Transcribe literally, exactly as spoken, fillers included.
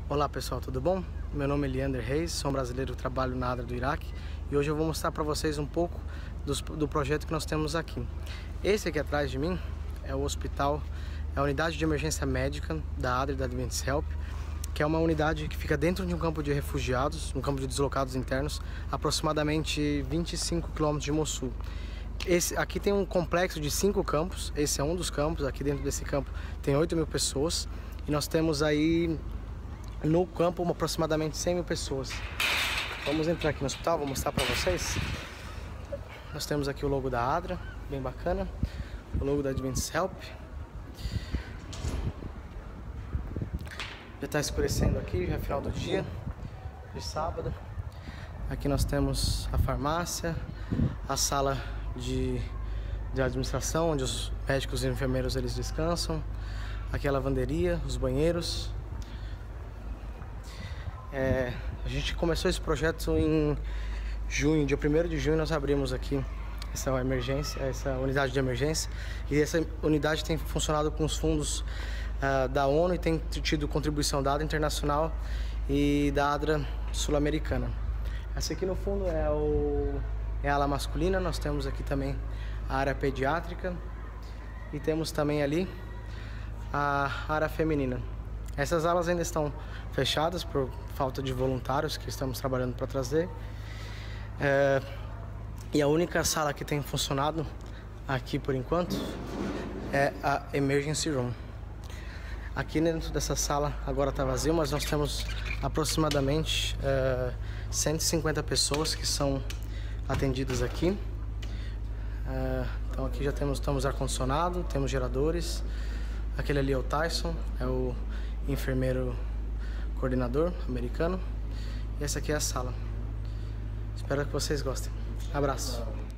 Olá pessoal, tudo bom? Meu nome é Leander Reis, sou um brasileiro que trabalho na ADRA do Iraque e hoje eu vou mostrar para vocês um pouco dos, do projeto que nós temos aqui. Esse aqui atrás de mim é o hospital, é a unidade de emergência médica da ADRA e da Adventist Help, que é uma unidade que fica dentro de um campo de refugiados, um campo de deslocados internos, aproximadamente vinte e cinco quilômetros de Mossul. Esse, aqui tem um complexo de cinco campos, esse é um dos campos, aqui dentro desse campo tem oito mil pessoas e nós temos aí no campo aproximadamente cem mil pessoas. Vamos entrar aqui no hospital, vou mostrar para vocês. Nós temos aqui o logo da ADRA, bem bacana, o logo da Adventist Help. Já está escurecendo aqui, já é final do dia, de sábado. Aqui nós temos a farmácia, a sala de, de administração, onde os médicos e enfermeiros eles descansam. Aqui a lavanderia, os banheiros. É, a gente começou esse projeto em junho, dia primeiro de junho nós abrimos aqui essa emergência, essa unidade de emergência, e essa unidade tem funcionado com os fundos uh, da ONU e tem tido contribuição da ADRA internacional e da ADRA sul-americana. Essa aqui no fundo é, o, é a ala masculina, nós temos aqui também a área pediátrica e temos também ali a área feminina. Essas alas ainda estão fechadas por falta de voluntários que estamos trabalhando para trazer. É, e a única sala que tem funcionado aqui por enquanto é a Emergency Room. Aqui dentro dessa sala agora está vazio, mas nós temos aproximadamente é, cento e cinquenta pessoas que são atendidas aqui. É, então aqui já temos, temos ar-condicionado, temos geradores. Aquele ali é o Tyson, é o enfermeiro coordenador americano. E essa aqui é a sala. Espero que vocês gostem. Abraço.